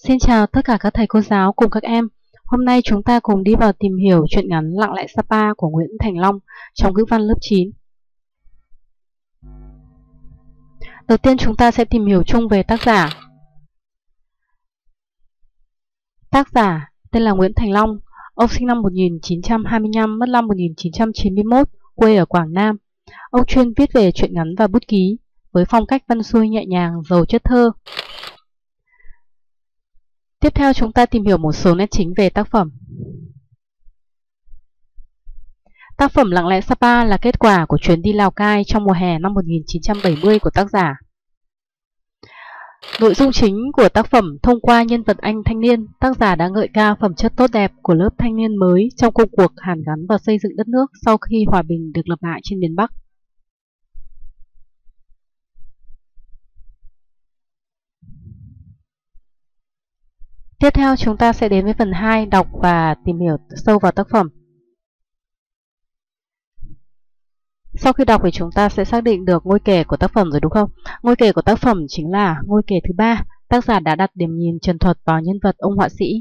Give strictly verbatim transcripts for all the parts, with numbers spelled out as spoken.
Xin chào tất cả các thầy cô giáo cùng các em. Hôm nay chúng ta cùng đi vào tìm hiểu truyện ngắn Lặng lẽ Sapa của Nguyễn Thành Long trong ngữ văn lớp chín. Đầu tiên chúng ta sẽ tìm hiểu chung về tác giả. Tác giả tên là Nguyễn Thành Long. Ông sinh năm một nghìn chín trăm hai mươi lăm, mất năm một nghìn chín trăm chín mươi mốt, quê ở Quảng Nam. Ông chuyên viết về truyện ngắn và bút ký với phong cách văn xuôi nhẹ nhàng, giàu chất thơ. Tiếp theo chúng ta tìm hiểu một số nét chính về tác phẩm. Tác phẩm Lặng lẽ Sapa là kết quả của chuyến đi Lào Cai trong mùa hè năm một nghìn chín trăm bảy mươi của tác giả. Nội dung chính của tác phẩm thông qua nhân vật anh thanh niên, tác giả đã ngợi ca phẩm chất tốt đẹp của lớp thanh niên mới trong công cuộc hàn gắn và xây dựng đất nước sau khi hòa bình được lập lại trên miền Bắc. Tiếp theo chúng ta sẽ đến với phần hai, đọc và tìm hiểu sâu vào tác phẩm. Sau khi đọc thì chúng ta sẽ xác định được ngôi kể của tác phẩm rồi đúng không? Ngôi kể của tác phẩm chính là ngôi kể thứ ba. Tác giả đã đặt điểm nhìn trần thuật vào nhân vật ông họa sĩ.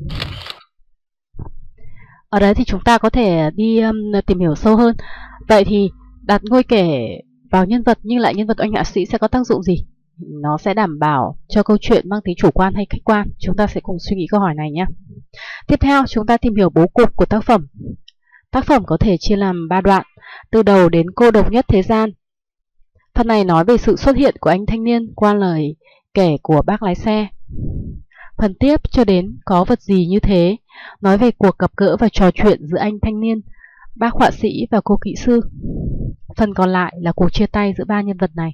Ở đấy thì chúng ta có thể đi um, tìm hiểu sâu hơn. Vậy thì đặt ngôi kể vào nhân vật nhưng lại nhân vật ông họa sĩ sẽ có tác dụng gì? Nó sẽ đảm bảo cho câu chuyện mang tính chủ quan hay khách quan? Chúng ta sẽ cùng suy nghĩ câu hỏi này nhé. Tiếp theo chúng ta tìm hiểu bố cục của tác phẩm. Tác phẩm có thể chia làm ba đoạn, từ đầu đến cô độc nhất thế gian. Phần này nói về sự xuất hiện của anh thanh niên qua lời kể của bác lái xe. Phần tiếp cho đến có vật gì như thế, nói về cuộc gặp gỡ và trò chuyện giữa anh thanh niên, bác họa sĩ và cô kỹ sư. Phần còn lại là cuộc chia tay giữa ba nhân vật này.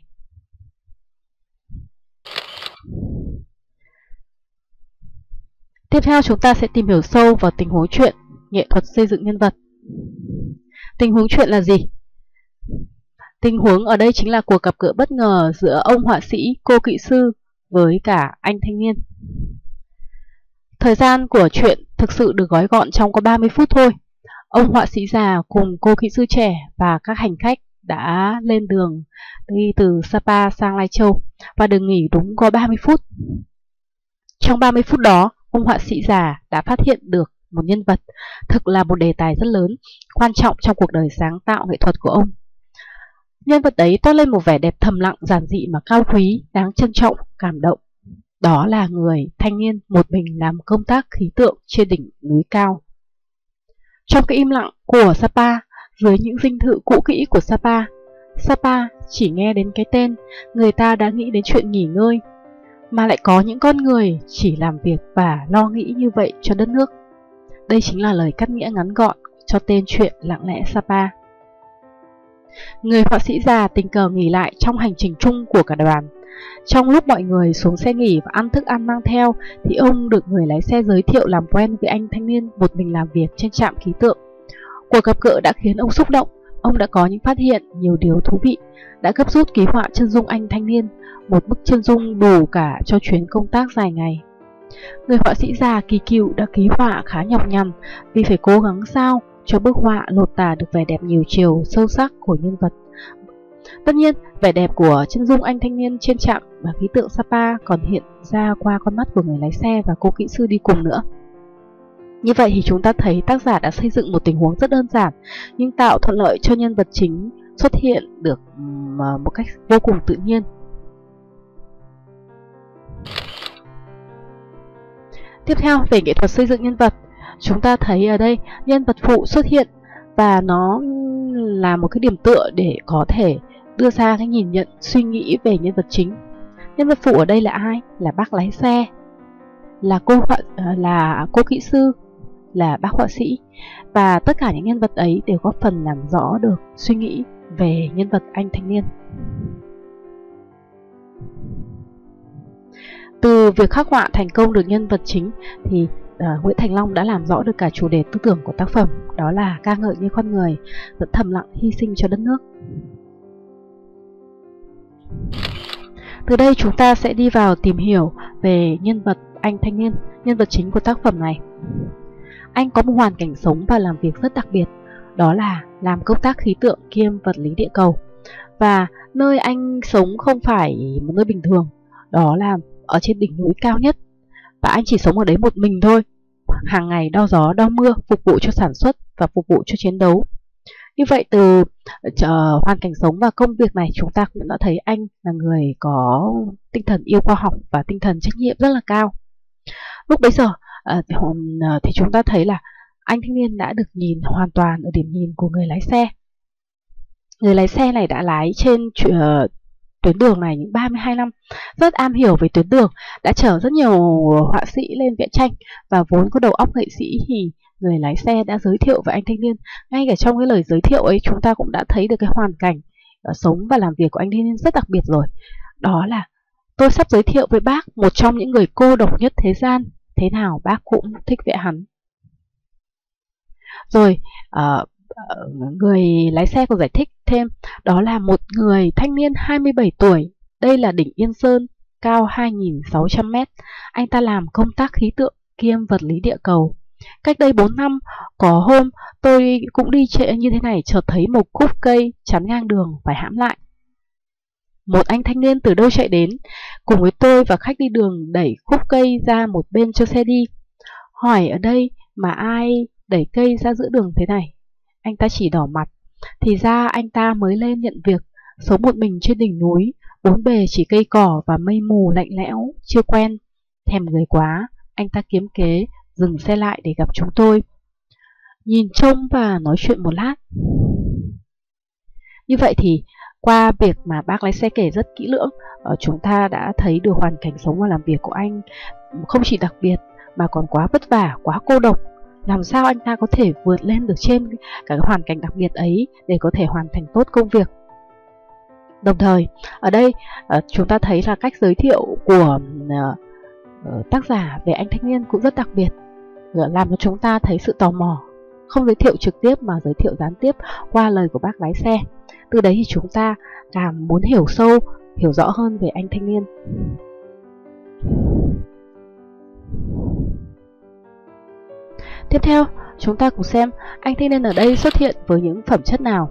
Tiếp theo chúng ta sẽ tìm hiểu sâu vào tình huống truyện, nghệ thuật xây dựng nhân vật. Tình huống truyện là gì? Tình huống ở đây chính là cuộc gặp gỡ bất ngờ giữa ông họa sĩ, cô kỹ sư với cả anh thanh niên. Thời gian của truyện thực sự được gói gọn trong có ba mươi phút thôi. Ông họa sĩ già cùng cô kỹ sư trẻ và các hành khách đã lên đường đi từ Sapa sang Lai Châu và được nghỉ đúng có ba mươi phút. Trong ba mươi phút đó, ông họa sĩ già đã phát hiện được một nhân vật, thực là một đề tài rất lớn, quan trọng trong cuộc đời sáng tạo nghệ thuật của ông. Nhân vật ấy toát lên một vẻ đẹp thầm lặng, giản dị mà cao quý, đáng trân trọng, cảm động. Đó là người thanh niên một mình làm công tác khí tượng trên đỉnh núi cao. Trong cái im lặng của Sapa, dưới những dinh thự cũ kỹ của Sapa, Sapa chỉ nghe đến cái tên, người ta đã nghĩ đến chuyện nghỉ ngơi, mà lại có những con người chỉ làm việc và lo nghĩ như vậy cho đất nước. Đây chính là lời cắt nghĩa ngắn gọn cho tên truyện Lặng lẽ Sapa. Người họa sĩ già tình cờ nghỉ lại trong hành trình chung của cả đoàn. Trong lúc mọi người xuống xe nghỉ và ăn thức ăn mang theo, thì ông được người lái xe giới thiệu làm quen với anh thanh niên một mình làm việc trên trạm khí tượng. Cuộc gặp gỡ đã khiến ông xúc động. Ông đã có những phát hiện nhiều điều thú vị, đã gấp rút ký họa chân dung anh thanh niên, một bức chân dung đủ cả cho chuyến công tác dài ngày. Người họa sĩ già kỳ cựu đã ký họa khá nhọc nhằn vì phải cố gắng sao cho bức họa lột tả được vẻ đẹp nhiều chiều sâu sắc của nhân vật. Tất nhiên, vẻ đẹp của chân dung anh thanh niên trên trạm và khí tượng Sapa còn hiện ra qua con mắt của người lái xe và cô kỹ sư đi cùng nữa. Như vậy thì chúng ta thấy tác giả đã xây dựng một tình huống rất đơn giản, nhưng tạo thuận lợi cho nhân vật chính xuất hiện được một cách vô cùng tự nhiên. Tiếp theo, về nghệ thuật xây dựng nhân vật, chúng ta thấy ở đây nhân vật phụ xuất hiện và nó là một cái điểm tựa để có thể đưa ra cái nhìn nhận, suy nghĩ về nhân vật chính. Nhân vật phụ ở đây là ai? Là bác lái xe, là cô họa, là cô kỹ sư, là bác họa sĩ. Và tất cả những nhân vật ấy đều góp phần làm rõ được suy nghĩ về nhân vật anh thanh niên. Từ việc khắc họa thành công được nhân vật chính thì uh, Nguyễn Thành Long đã làm rõ được cả chủ đề tư tưởng của tác phẩm, đó là ca ngợi những con người vẫn thầm lặng hy sinh cho đất nước. Từ đây chúng ta sẽ đi vào tìm hiểu về nhân vật anh thanh niên, nhân vật chính của tác phẩm này. Anh có một hoàn cảnh sống và làm việc rất đặc biệt, đó là làm công tác khí tượng kiêm vật lý địa cầu. Và nơi anh sống không phải một nơi bình thường, đó là ở trên đỉnh núi cao nhất. và anh chỉ sống ở đấy một mình thôi, hàng ngày đo gió đo mưa, phục vụ cho sản xuất và phục vụ cho chiến đấu. Như vậy từ uh, hoàn cảnh sống và công việc này, chúng ta cũng đã thấy anh là người có tinh thần yêu khoa học và tinh thần trách nhiệm rất là cao. Lúc bấy giờ uh, thì chúng ta thấy là anh thanh niên đã được nhìn hoàn toàn ở điểm nhìn của người lái xe. Người lái xe này đã lái trên uh, tuyến đường này những ba mươi hai năm, rất am hiểu về tuyến đường, đã chở rất nhiều họa sĩ lên vẽ tranh, và vốn có đầu óc nghệ sĩ thì người lái xe đã giới thiệu với anh thanh niên. Ngay cả trong cái lời giới thiệu ấy, chúng ta cũng đã thấy được cái hoàn cảnh uh, sống và làm việc của anh thanh niên rất đặc biệt rồi. Đó là: tôi sắp giới thiệu với bác một trong những người cô độc nhất thế gian, thế nào bác cũng thích vẽ hắn. Rồi uh, người lái xe còn giải thích thêm, đó là một người thanh niên hai mươi bảy tuổi, đây là đỉnh Yên Sơn, cao hai nghìn sáu trăm mét. Anh ta làm công tác khí tượng kiêm vật lý địa cầu. Cách đây bốn năm, có hôm tôi cũng đi trễ như thế này, chợt thấy một khúc cây chắn ngang đường, phải hãm lại. Một anh thanh niên từ đâu chạy đến, cùng với tôi và khách đi đường đẩy khúc cây ra một bên cho xe đi. Hỏi ở đây mà ai đẩy cây ra giữa đường thế này? Anh ta chỉ đỏ mặt. Thì ra anh ta mới lên nhận việc, sống một mình trên đỉnh núi, bốn bề chỉ cây cỏ và mây mù lạnh lẽo, chưa quen. Thèm người quá, anh ta kiếm kế dừng xe lại để gặp chúng tôi, nhìn trông và nói chuyện một lát. Như vậy thì qua việc mà bác lái xe kể rất kỹ lưỡng, chúng ta đã thấy được hoàn cảnh sống và làm việc của anh không chỉ đặc biệt mà còn quá vất vả, quá cô độc. Làm sao anh ta có thể vượt lên được trên cả hoàn cảnh đặc biệt ấy để có thể hoàn thành tốt công việc. Đồng thời, ở đây chúng ta thấy là cách giới thiệu của tác giả về anh thanh niên cũng rất đặc biệt, làm cho chúng ta thấy sự tò mò, không giới thiệu trực tiếp mà giới thiệu gián tiếp qua lời của bác lái xe. Từ đấy thì chúng ta càng muốn hiểu sâu, hiểu rõ hơn về anh thanh niên. Tiếp theo, chúng ta cùng xem anh thanh niên ở đây xuất hiện với những phẩm chất nào.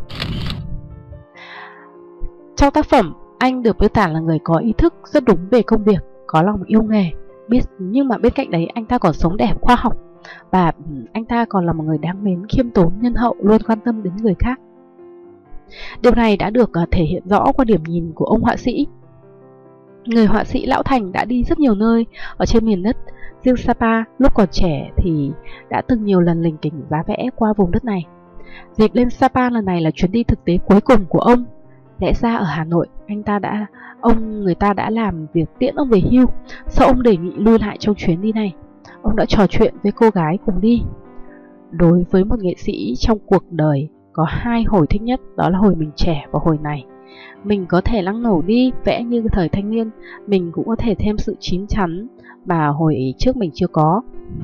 Trong tác phẩm, anh được miêu tả là người có ý thức rất đúng về công việc, có lòng yêu nghề, biết nhưng mà bên cạnh đấy anh ta còn sống đẹp khoa học, và anh ta còn là một người đáng mến, khiêm tốn, nhân hậu, luôn quan tâm đến người khác. Điều này đã được thể hiện rõ qua điểm nhìn của ông họa sĩ. Người họa sĩ lão thành đã đi rất nhiều nơi ở trên miền đất. Riêng Sapa lúc còn trẻ thì đã từng nhiều lần lình kỉnh giá vẽ qua vùng đất này. Dịp lên Sapa lần này là chuyến đi thực tế cuối cùng của ông. Lẽ ra ở Hà Nội, anh ta đã ông người ta đã làm việc tiễn ông về hưu. Sau ông đề nghị lui lại trong chuyến đi này, ông đã trò chuyện với cô gái cùng đi. Đối với một nghệ sĩ trong cuộc đời có hai hồi thích nhất, đó là hồi mình trẻ và hồi này. Mình có thể lăng nổ đi vẽ như thời thanh niên, mình cũng có thể thêm sự chín chắn mà hồi trước mình chưa có.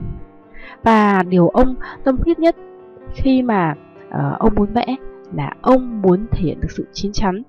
Và điều ông tâm huyết nhất khi mà uh, ông muốn vẽ là ông muốn thể hiện được sự chín chắn.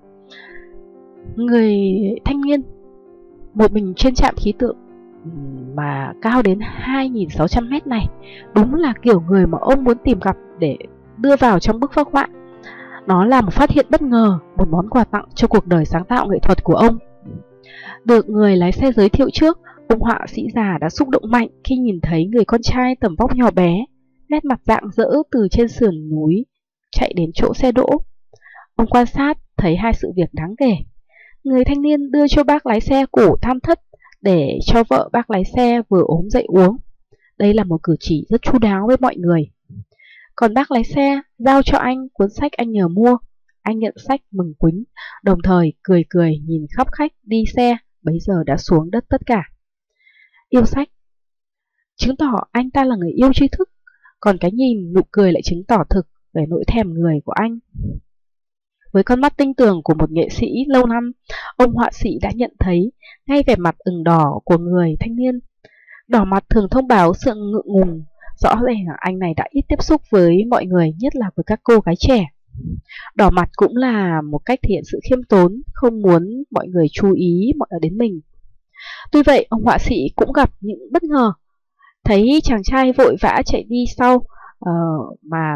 Người thanh niên một mình trên trạm khí tượng mà cao đến hai nghìn sáu trăm mét này, đúng là kiểu người mà ông muốn tìm gặp để đưa vào trong bức phác họa. Nó là một phát hiện bất ngờ, một món quà tặng cho cuộc đời sáng tạo nghệ thuật của ông. Được người lái xe giới thiệu trước, ông họa sĩ già đã xúc động mạnh khi nhìn thấy người con trai tầm vóc nhỏ bé, nét mặt rạng rỡ từ trên sườn núi chạy đến chỗ xe đỗ. Ông quan sát thấy hai sự việc đáng kể. Người thanh niên đưa cho bác lái xe củ than thất để cho vợ bác lái xe vừa ốm dậy uống. Đây là một cử chỉ rất chu đáo với mọi người. Còn bác lái xe giao cho anh cuốn sách anh nhờ mua. Anh nhận sách mừng quính, đồng thời cười cười nhìn khắp khách đi xe bấy giờ đã xuống đất tất cả. Yêu sách chứng tỏ anh ta là người yêu tri thức, còn cái nhìn nụ cười lại chứng tỏ thực về nỗi thèm người của anh. Với con mắt tinh tường của một nghệ sĩ lâu năm, ông họa sĩ đã nhận thấy ngay vẻ mặt ửng đỏ của người thanh niên. Đỏ mặt thường thông báo sự ngượng ngùng, rõ ràng là anh này đã ít tiếp xúc với mọi người, nhất là với các cô gái trẻ. Đỏ mặt cũng là một cách thể hiện sự khiêm tốn, không muốn mọi người chú ý đến mình. Tuy vậy, ông họa sĩ cũng gặp những bất ngờ. Thấy chàng trai vội vã chạy đi sau uh, mà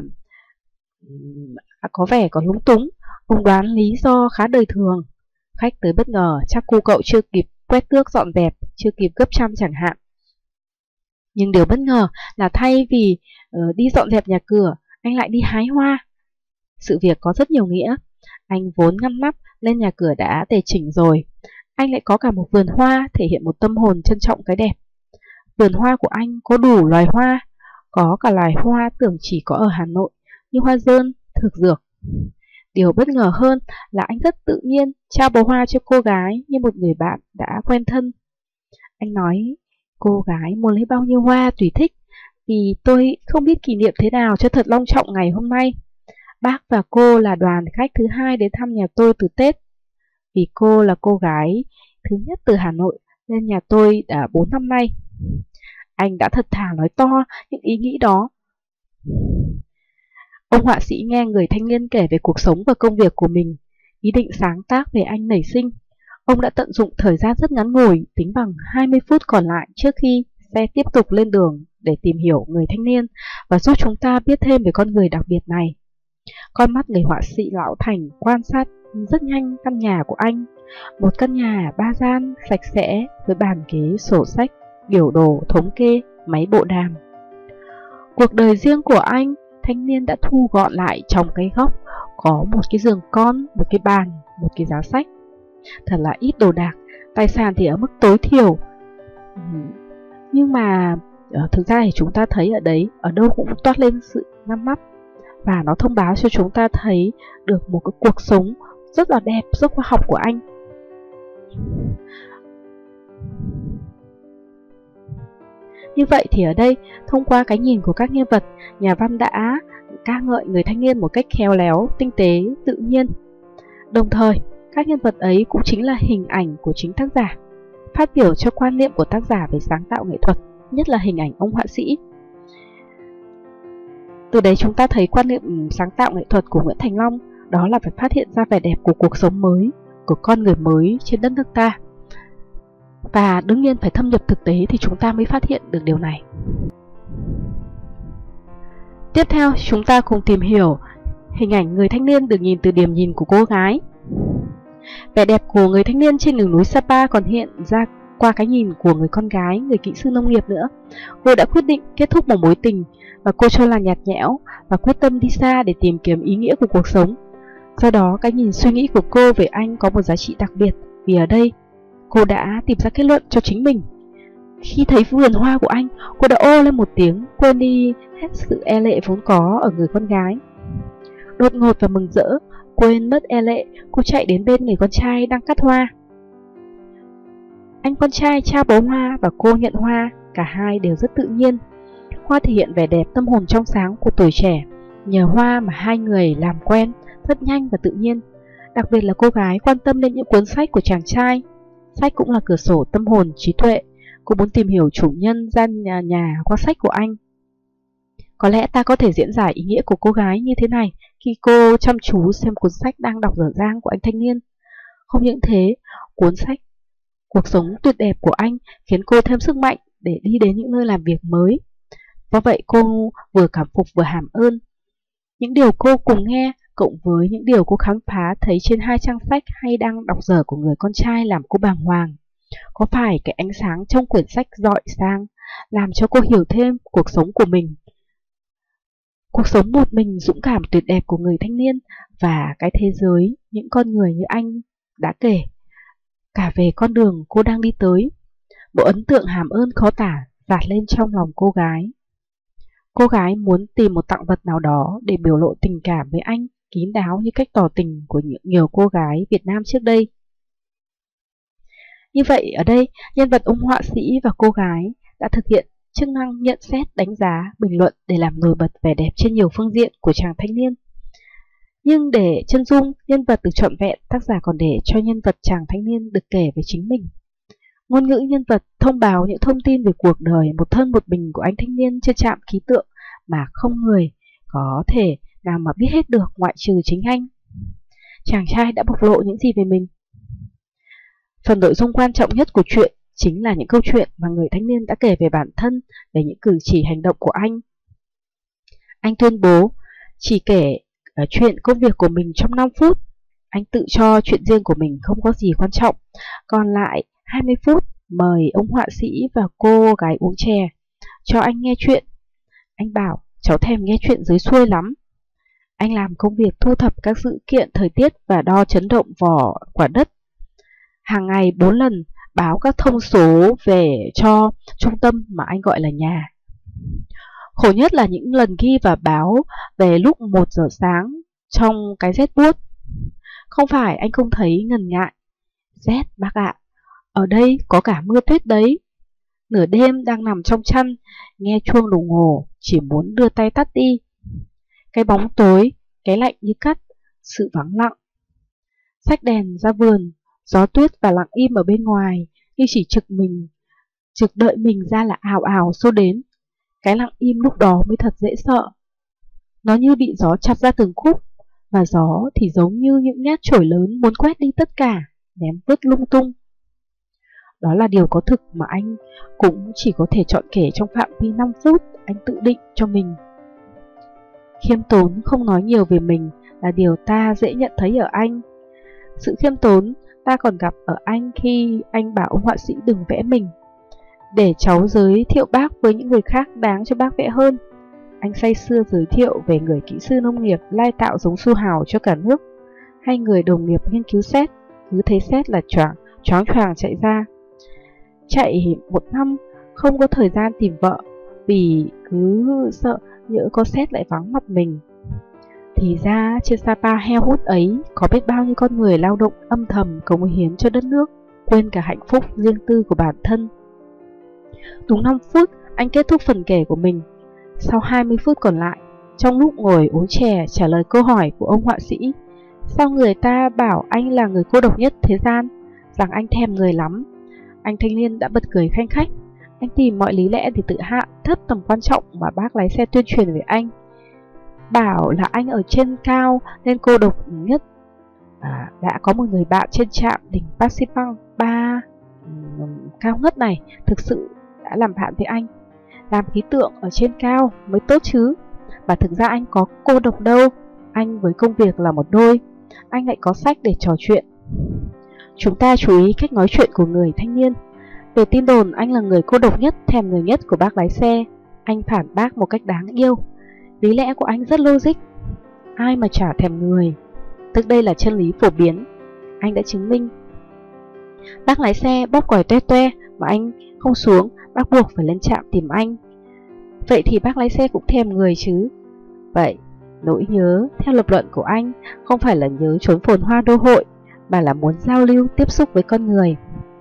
um, có vẻ còn lúng túng. Ông đoán lý do khá đời thường. Khách tới bất ngờ, chắc cô cậu chưa kịp quét tước dọn dẹp, chưa kịp gấp chăm chẳng hạn. Nhưng điều bất ngờ là thay vì uh, đi dọn dẹp nhà cửa, anh lại đi hái hoa. Sự việc có rất nhiều nghĩa. Anh vốn ngăn nắp lên nhà cửa đã tề chỉnh rồi, anh lại có cả một vườn hoa thể hiện một tâm hồn trân trọng cái đẹp. Vườn hoa của anh có đủ loài hoa, có cả loài hoa tưởng chỉ có ở Hà Nội như hoa dơn, thực dược. Điều bất ngờ hơn là anh rất tự nhiên trao bó hoa cho cô gái như một người bạn đã quen thân. Anh nói, cô gái muốn lấy bao nhiêu hoa tùy thích, vì tôi không biết kỷ niệm thế nào cho thật long trọng ngày hôm nay. Bác và cô là đoàn khách thứ hai đến thăm nhà tôi từ Tết. Vì cô là cô gái thứ nhất từ Hà Nội lên nhà tôi đã bốn năm nay. Anh đã thật thà nói to những ý nghĩ đó. Ông họa sĩ nghe người thanh niên kể về cuộc sống và công việc của mình. Ý định sáng tác về anh nảy sinh. Ông đã tận dụng thời gian rất ngắn ngủi, tính bằng hai mươi phút còn lại trước khi xe tiếp tục lên đường để tìm hiểu người thanh niên và giúp chúng ta biết thêm về con người đặc biệt này. Con mắt người họa sĩ lão thành quan sát rất nhanh căn nhà của anh. Một căn nhà ba gian, sạch sẽ, với bàn ghế, sổ sách, biểu đồ, thống kê, máy bộ đàm. Cuộc đời riêng của anh, thanh niên đã thu gọn lại trong cái góc, có một cái giường con, một cái bàn, một cái giá sách. Thật là ít đồ đạc, tài sản thì ở mức tối thiểu. Nhưng mà thực ra thì chúng ta thấy ở đấy, ở đâu cũng toát lên sự ngăn nắp. Và nó thông báo cho chúng ta thấy được một cái cuộc sống rất là đẹp, rất khoa học của anh. Như vậy thì ở đây, thông qua cái nhìn của các nhân vật, nhà văn đã ca ngợi người thanh niên một cách khéo léo, tinh tế, tự nhiên. Đồng thời, các nhân vật ấy cũng chính là hình ảnh của chính tác giả, phát biểu cho quan niệm của tác giả về sáng tạo nghệ thuật, nhất là hình ảnh ông họa sĩ. Từ đấy chúng ta thấy quan niệm sáng tạo nghệ thuật của Nguyễn Thành Long, đó là phải phát hiện ra vẻ đẹp của cuộc sống mới, của con người mới trên đất nước ta. Và đương nhiên phải thâm nhập thực tế thì chúng ta mới phát hiện được điều này. Tiếp theo, chúng ta cùng tìm hiểu hình ảnh người thanh niên được nhìn từ điểm nhìn của cô gái. Vẻ đẹp của người thanh niên trên đường núi Sapa còn hiện ra qua cái nhìn của người con gái, người kỹ sư nông nghiệp nữa. Cô đã quyết định kết thúc một mối tình và cô cho là nhạt nhẽo và quyết tâm đi xa để tìm kiếm ý nghĩa của cuộc sống. Do đó, cái nhìn suy nghĩ của cô về anh có một giá trị đặc biệt, vì ở đây cô đã tìm ra kết luận cho chính mình. Khi thấy vườn hoa của anh, cô đã ô lên một tiếng, quên đi hết sự e lệ vốn có ở người con gái. Đột ngột và mừng rỡ, quên mất e lệ, cô chạy đến bên người con trai đang cắt hoa. Anh con trai trao bó hoa và cô nhận hoa, cả hai đều rất tự nhiên. Hoa thể hiện vẻ đẹp tâm hồn trong sáng của tuổi trẻ. Nhờ hoa mà hai người làm quen rất nhanh và tự nhiên. Đặc biệt là cô gái quan tâm đến những cuốn sách của chàng trai. Sách cũng là cửa sổ tâm hồn, trí tuệ. Cô muốn tìm hiểu chủ nhân gian nhà, nhà qua sách của anh. Có lẽ ta có thể diễn giải ý nghĩa của cô gái như thế này khi cô chăm chú xem cuốn sách đang đọc dở dang của anh thanh niên. Không những thế, cuốn sách Cuộc sống tuyệt đẹp của anh khiến cô thêm sức mạnh để đi đến những nơi làm việc mới. Do vậy cô vừa cảm phục vừa hàm ơn. Những điều cô cùng nghe cộng với những điều cô khám phá thấy trên hai trang sách hay đang đọc dở của người con trai làm cô bàng hoàng. Có phải cái ánh sáng trong quyển sách rọi sang làm cho cô hiểu thêm cuộc sống của mình, cuộc sống một mình dũng cảm tuyệt đẹp của người thanh niên và cái thế giới những con người như anh đã kể, cả về con đường cô đang đi tới. Một ấn tượng hàm ơn khó tả dạt lên trong lòng cô gái. Cô gái muốn tìm một tặng vật nào đó để biểu lộ tình cảm với anh, kín đáo như cách tỏ tình của những nhiều cô gái Việt Nam trước đây. Như vậy ở đây, nhân vật ông họa sĩ và cô gái đã thực hiện chức năng nhận xét, đánh giá, bình luận để làm nổi bật vẻ đẹp trên nhiều phương diện của chàng thanh niên. Nhưng để chân dung nhân vật được trọn vẹn, tác giả còn để cho nhân vật chàng thanh niên được kể về chính mình. Ngôn ngữ nhân vật thông báo những thông tin về cuộc đời một thân một mình của anh thanh niên trên trạm khí tượng mà không người có thể nào mà biết hết được ngoại trừ chính anh. Chàng trai đã bộc lộ những gì về mình? Phần nội dung quan trọng nhất của truyện chính là những câu chuyện mà người thanh niên đã kể về bản thân, về những cử chỉ hành động của anh. Anh tuyên bố chỉ kể uh, chuyện công việc của mình trong năm phút. Anh tự cho chuyện riêng của mình không có gì quan trọng. Còn lại hai mươi phút mời ông họa sĩ và cô gái uống chè. cho anh nghe chuyện. Anh bảo cháu thèm nghe chuyện dưới xuôi lắm. Anh làm công việc thu thập các dữ kiện thời tiết và đo chấn động vỏ quả đất. Hàng ngày bốn lần báo các thông số về cho trung tâm mà anh gọi là nhà. Khổ nhất là những lần ghi và báo về lúc một giờ sáng trong cái rét buốt. Không phải anh không thấy ngần ngại. Rét bác ạ, ở đây có cả mưa tuyết đấy. Nửa đêm đang nằm trong chăn, nghe chuông đồng hồ, chỉ muốn đưa tay tắt đi. Cái bóng tối, cái lạnh như cắt, sự vắng lặng. Xách đèn ra vườn, gió tuyết và lặng im ở bên ngoài, như chỉ trực mình, trực đợi mình ra là ào ào xô đến. Cái lặng im lúc đó mới thật dễ sợ. Nó như bị gió chặt ra từng khúc, và gió thì giống như những nhát chổi lớn muốn quét đi tất cả, ném vứt lung tung. Đó là điều có thực mà anh cũng chỉ có thể chọn kể trong phạm vi năm phút anh tự định cho mình. Khiêm tốn không nói nhiều về mình là điều ta dễ nhận thấy ở anh. Sự khiêm tốn ta còn gặp ở anh khi anh bảo ông họa sĩ đừng vẽ mình, để cháu giới thiệu bác với những người khác đáng cho bác vẽ hơn. Anh say sưa giới thiệu về người kỹ sư nông nghiệp lai tạo giống su hào cho cả nước, hay người đồng nghiệp nghiên cứu sét, cứ thấy sét là choáng choáng choàng chạy ra. Chạy một năm không có thời gian tìm vợ vì cứ sợ nhỡ có sét lại vắng mặt mình. Thì ra trên Sapa heo hút ấy có biết bao nhiêu con người lao động âm thầm cống hiến cho đất nước, quên cả hạnh phúc riêng tư của bản thân. Đúng năm phút anh kết thúc phần kể của mình. Sau hai mươi phút còn lại, trong lúc ngồi uống chè trả lời câu hỏi của ông họa sĩ, sao người ta bảo anh là người cô độc nhất thế gian, rằng anh thèm người lắm, anh thanh niên đã bật cười khanh khách. Anh tìm mọi lý lẽ để tự hạ thấp tầm quan trọng mà bác lái xe tuyên truyền về anh, bảo là anh ở trên cao nên cô độc nhất. À, đã có một người bạn trên trạm đỉnh Pasipang ba um, cao ngất này thực sự đã làm bạn với anh. Làm khí tượng ở trên cao mới tốt chứ. Và thực ra anh có cô độc đâu, anh với công việc là một đôi, anh lại có sách để trò chuyện. Chúng ta chú ý cách nói chuyện của người thanh niên. Về tin đồn anh là người cô độc nhất, thèm người nhất của bác lái xe, anh phản bác một cách đáng yêu. Lý lẽ của anh rất logic. Ai mà chả thèm người, tức đây là chân lý phổ biến. Anh đã chứng minh. Bác lái xe bóp còi toe toe mà anh không xuống, bác buộc phải lên trạm tìm anh. Vậy thì bác lái xe cũng thèm người chứ. Vậy nỗi nhớ theo lập luận của anh không phải là nhớ trốn phồn hoa đô hội, mà là muốn giao lưu, tiếp xúc với con người.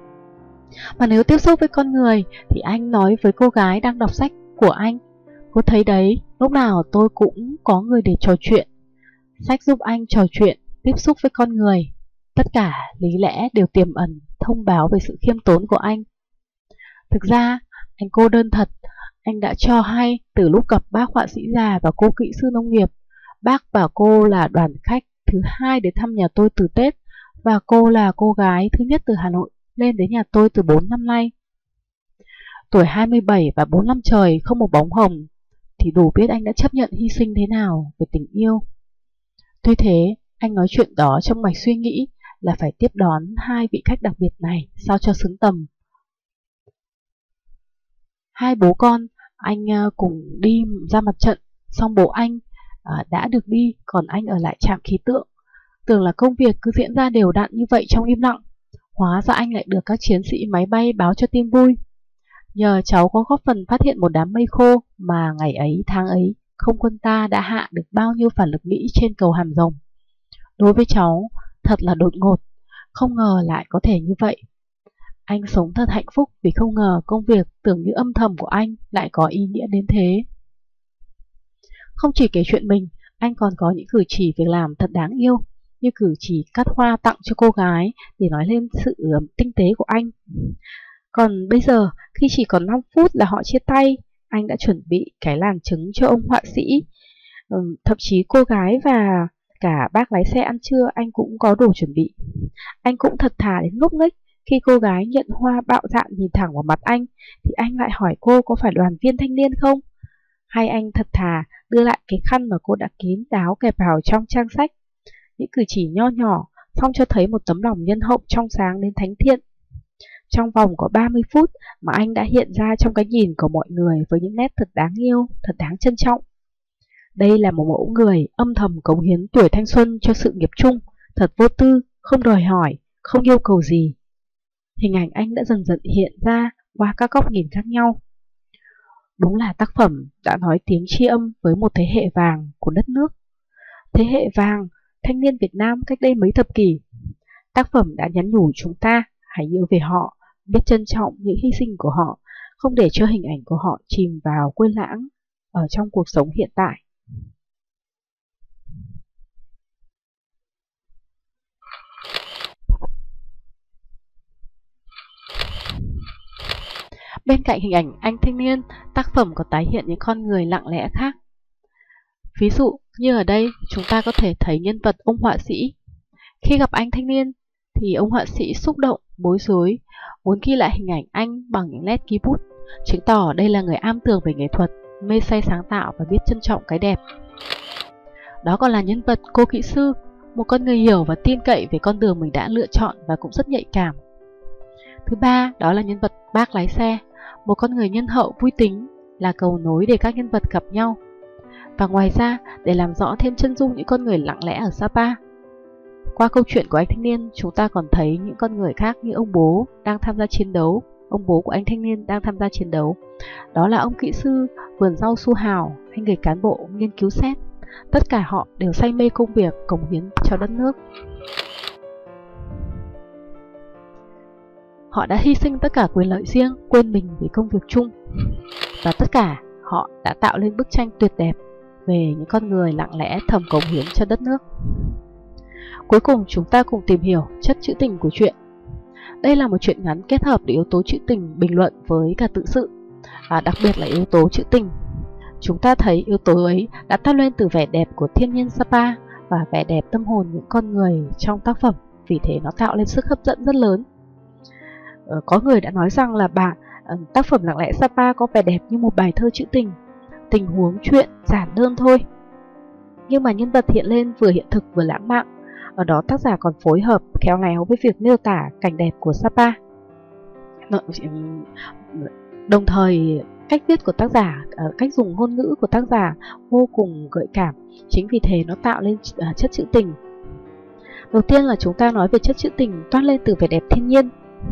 Mà nếu tiếp xúc với con người thì anh nói với cô gái đang đọc sách của anh, cô thấy đấy, lúc nào tôi cũng có người để trò chuyện. Sách giúp anh trò chuyện, tiếp xúc với con người. Tất cả lý lẽ đều tiềm ẩn thông báo về sự khiêm tốn của anh. Thực ra anh cô đơn thật. Anh đã cho hay từ lúc gặp bác họa sĩ già và cô kỹ sư nông nghiệp. Bác và cô là đoàn khách thứ hai đến thăm nhà tôi từ Tết, và cô là cô gái thứ nhất từ Hà Nội lên đến nhà tôi từ bốn năm nay. Tuổi hai mươi bảy và bốn năm trời không một bóng hồng, thì đủ biết anh đã chấp nhận hy sinh thế nào về tình yêu. Tuy thế, anh nói chuyện đó trong mạch suy nghĩ là phải tiếp đón hai vị khách đặc biệt này sao cho xứng tầm. Hai bố con anh cùng đi ra mặt trận, xong bố anh à, đã được đi, còn anh ở lại trạm khí tượng. Tưởng là công việc cứ diễn ra đều đặn như vậy trong im lặng, hóa ra anh lại được các chiến sĩ máy bay báo cho tin vui. Nhờ cháu có góp phần phát hiện một đám mây khô mà ngày ấy tháng ấy không quân ta đã hạ được bao nhiêu phản lực Mỹ trên cầu Hàm Rồng. Đối với cháu, thật là đột ngột, không ngờ lại có thể như vậy. Anh sống thật hạnh phúc vì không ngờ công việc tưởng như âm thầm của anh lại có ý nghĩa đến thế. Không chỉ kể chuyện mình, anh còn có những cử chỉ việc làm thật đáng yêu, như cử chỉ cắt hoa tặng cho cô gái để nói lên sự tinh tế của anh. Còn bây giờ, khi chỉ còn năm phút là họ chia tay, anh đã chuẩn bị cái làng trứng cho ông họa sĩ. Ừ, thậm chí cô gái và cả bác lái xe ăn trưa anh cũng có đồ chuẩn bị. Anh cũng thật thà đến ngốc nghếch. Khi cô gái nhận hoa bạo dạn nhìn thẳng vào mặt anh, thì anh lại hỏi cô có phải đoàn viên thanh niên không? Hay anh thật thà đưa lại cái khăn mà cô đã kín đáo kẹp vào trong trang sách. Những cử chỉ nho nhỏ, xong cho thấy một tấm lòng nhân hậu trong sáng đến thánh thiện. Trong vòng có ba mươi phút mà anh đã hiện ra trong cái nhìn của mọi người với những nét thật đáng yêu, thật đáng trân trọng. Đây là một mẫu người âm thầm cống hiến tuổi thanh xuân cho sự nghiệp chung, thật vô tư, không đòi hỏi, không yêu cầu gì. Hình ảnh anh đã dần dần hiện ra qua các góc nhìn khác nhau. Đúng là tác phẩm đã nói tiếng tri âm với một thế hệ vàng của đất nước. Thế hệ vàng, thanh niên Việt Nam cách đây mấy thập kỷ. Tác phẩm đã nhắn nhủ chúng ta hãy nhớ về họ, biết trân trọng những hy sinh của họ, không để cho hình ảnh của họ chìm vào quên lãng ở trong cuộc sống hiện tại. Bên cạnh hình ảnh anh thanh niên, tác phẩm còn tái hiện những con người lặng lẽ khác. Ví dụ như ở đây chúng ta có thể thấy nhân vật ông họa sĩ. Khi gặp anh thanh niên thì ông họa sĩ xúc động, bối rối, muốn ghi lại hình ảnh anh bằng những nét ký bút, chứng tỏ đây là người am tường về nghệ thuật, mê say sáng tạo và biết trân trọng cái đẹp. Đó còn là nhân vật cô kỹ sư, một con người hiểu và tin cậy về con đường mình đã lựa chọn và cũng rất nhạy cảm. Thứ ba, đó là nhân vật bác lái xe, một con người nhân hậu vui tính, là cầu nối để các nhân vật gặp nhau. Và ngoài ra, để làm rõ thêm chân dung những con người lặng lẽ ở Sapa, qua câu chuyện của anh thanh niên, chúng ta còn thấy những con người khác như ông bố đang tham gia chiến đấu, ông bố của anh thanh niên đang tham gia chiến đấu. Đó là ông kỹ sư vườn rau Su Hào hay người cán bộ nghiên cứu xét. Tất cả họ đều say mê công việc, cống hiến cho đất nước. Họ đã hy sinh tất cả quyền lợi riêng, quên mình vì công việc chung. Và tất cả họ đã tạo lên bức tranh tuyệt đẹp về những con người lặng lẽ thầm cống hiến cho đất nước. Cuối cùng chúng ta cùng tìm hiểu chất trữ tình của truyện. Đây là một truyện ngắn kết hợp để yếu tố trữ tình bình luận với cả tự sự, và đặc biệt là yếu tố trữ tình. Chúng ta thấy yếu tố ấy đã toát lên từ vẻ đẹp của thiên nhiên Sapa và vẻ đẹp tâm hồn những con người trong tác phẩm, vì thế nó tạo lên sức hấp dẫn rất lớn. Ờ, có người đã nói rằng là bà tác phẩm Lặng Lẽ Sapa có vẻ đẹp như một bài thơ trữ tình, tình huống chuyện giản đơn thôi, nhưng mà nhân vật hiện lên vừa hiện thực vừa lãng mạn. Ở đó tác giả còn phối hợp khéo léo với việc miêu tả cảnh đẹp của Sapa. Đồng thời cách viết của tác giả, cách dùng ngôn ngữ của tác giả vô cùng gợi cảm. Chính vì thế nó tạo lên chất trữ tình. Đầu tiên là chúng ta nói về chất trữ tình toát lên từ vẻ đẹp thiên nhiên.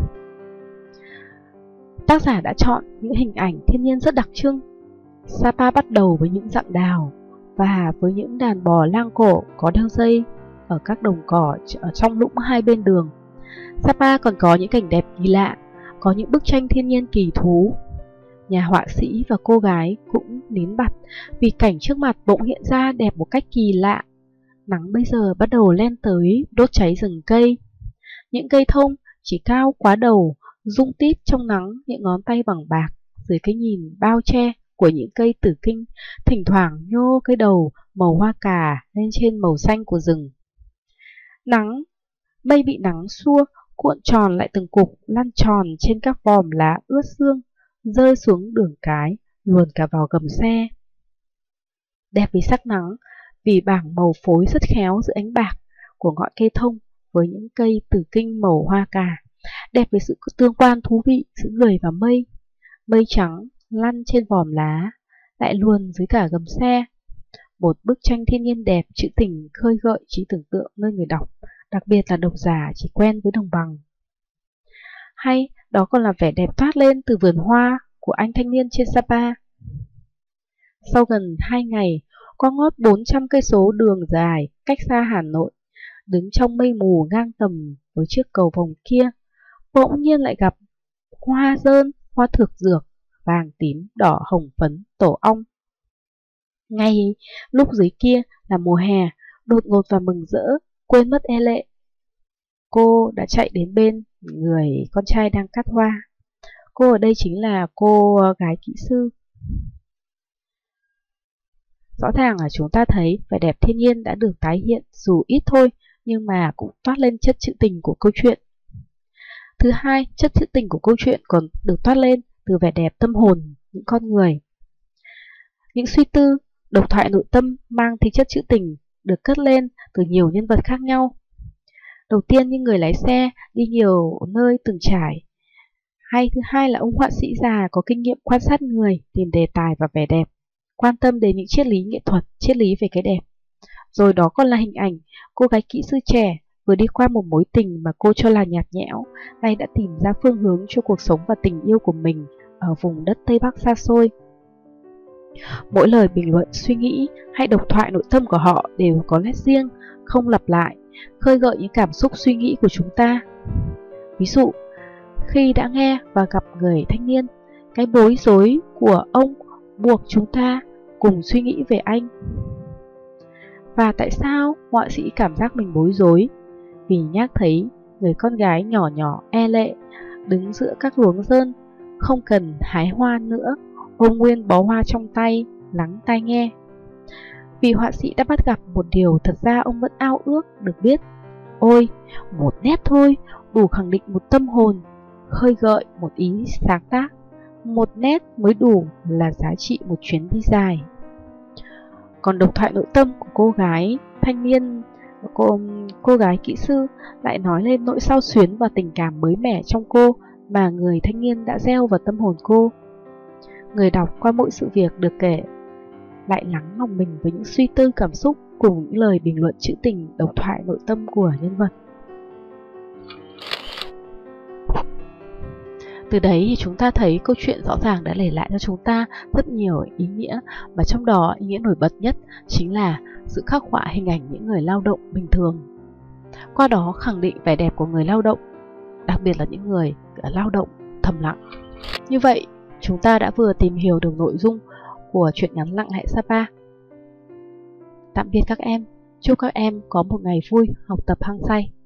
Tác giả đã chọn những hình ảnh thiên nhiên rất đặc trưng. Sapa bắt đầu với những dặm đào và với những đàn bò lang cổ có đeo dây ở các đồng cỏ ở trong lũng hai bên đường. Sapa còn có những cảnh đẹp kỳ lạ, có những bức tranh thiên nhiên kỳ thú. Nhà họa sĩ và cô gái cũng nín bặt vì cảnh trước mặt bỗng hiện ra đẹp một cách kỳ lạ. Nắng bây giờ bắt đầu len tới đốt cháy rừng cây. Những cây thông chỉ cao quá đầu, rung tít trong nắng những ngón tay bằng bạc dưới cái nhìn bao che của những cây tử kinh, thỉnh thoảng nhô cái đầu màu hoa cà lên trên màu xanh của rừng. Nắng, mây bị nắng xua, cuộn tròn lại từng cục, lăn tròn trên các vòm lá ướt sương, rơi xuống đường cái, luồn cả vào gầm xe. Đẹp vì sắc nắng, vì bảng màu phối rất khéo giữa ánh bạc của ngọn cây thông với những cây tử kinh màu hoa cà. Đẹp về sự tương quan thú vị giữa người và mây. Mây trắng lăn trên vòm lá, lại luồn dưới cả gầm xe. Một bức tranh thiên nhiên đẹp, trữ tình khơi gợi trí tưởng tượng nơi người đọc, đặc biệt là độc giả chỉ quen với đồng bằng. Hay đó còn là vẻ đẹp toát lên từ vườn hoa của anh thanh niên trên Sapa. Sau gần hai ngày, qua ngót bốn trăm cây số đường dài cách xa Hà Nội, đứng trong mây mù ngang tầm với chiếc cầu vồng kia, bỗng nhiên lại gặp hoa dơn, hoa thược dược, vàng tím, đỏ, hồng, phấn, tổ ong. Ngay lúc dưới kia là mùa hè, đột ngột và mừng rỡ, quên mất e lệ. Cô đã chạy đến bên người con trai đang cắt hoa. Cô ở đây chính là cô gái kỹ sư. Rõ ràng là chúng ta thấy vẻ đẹp thiên nhiên đã được tái hiện dù ít thôi, nhưng mà cũng toát lên chất trữ tình của câu chuyện. Thứ hai, chất trữ tình của câu chuyện còn được toát lên từ vẻ đẹp tâm hồn những con người. Những suy tư, độc thoại nội tâm mang tính chất trữ tình được cất lên từ nhiều nhân vật khác nhau. Đầu tiên như người lái xe đi nhiều nơi từng trải, Hay thứ hai là ông họa sĩ già có kinh nghiệm quan sát người, tìm đề tài và vẻ đẹp, quan tâm đến những triết lý nghệ thuật, triết lý về cái đẹp. Rồi đó còn là hình ảnh cô gái kỹ sư trẻ vừa đi qua một mối tình mà cô cho là nhạt nhẽo, nay đã tìm ra phương hướng cho cuộc sống và tình yêu của mình ở vùng đất Tây Bắc xa xôi. Mỗi lời bình luận, suy nghĩ hay độc thoại nội tâm của họ đều có nét riêng, không lặp lại, khơi gợi những cảm xúc suy nghĩ của chúng ta. Ví dụ, khi đã nghe và gặp người thanh niên, cái bối rối của ông buộc chúng ta cùng suy nghĩ về anh. Và tại sao họa sĩ cảm giác mình bối rối? Vì nhác thấy người con gái nhỏ nhỏ e lệ đứng giữa các luống rơn, không cần hái hoa nữa, ôm nguyên bó hoa trong tay, lắng tai nghe. Vì họa sĩ đã bắt gặp một điều thật ra ông vẫn ao ước được biết. Ôi, một nét thôi đủ khẳng định một tâm hồn, khơi gợi một ý sáng tác. Một nét mới đủ là giá trị một chuyến đi dài. Còn độc thoại nội tâm của cô gái thanh niên, cô, cô gái kỹ sư lại nói lên nỗi xao xuyến và tình cảm mới mẻ trong cô mà người thanh niên đã gieo vào tâm hồn cô. Người đọc qua mỗi sự việc được kể lại lắng lòng mình với những suy tư cảm xúc cùng những lời bình luận trữ tình độc thoại nội tâm của nhân vật. Từ đấy thì chúng ta thấy câu chuyện rõ ràng đã để lại cho chúng ta rất nhiều ý nghĩa, và trong đó ý nghĩa nổi bật nhất chính là sự khắc họa hình ảnh những người lao động bình thường. Qua đó khẳng định vẻ đẹp của người lao động, đặc biệt là những người lao động thầm lặng. Như vậy, chúng ta đã vừa tìm hiểu được nội dung của truyện ngắn Lặng Lẽ Sapa. Tạm biệt các em, chúc các em có một ngày vui học tập hăng say.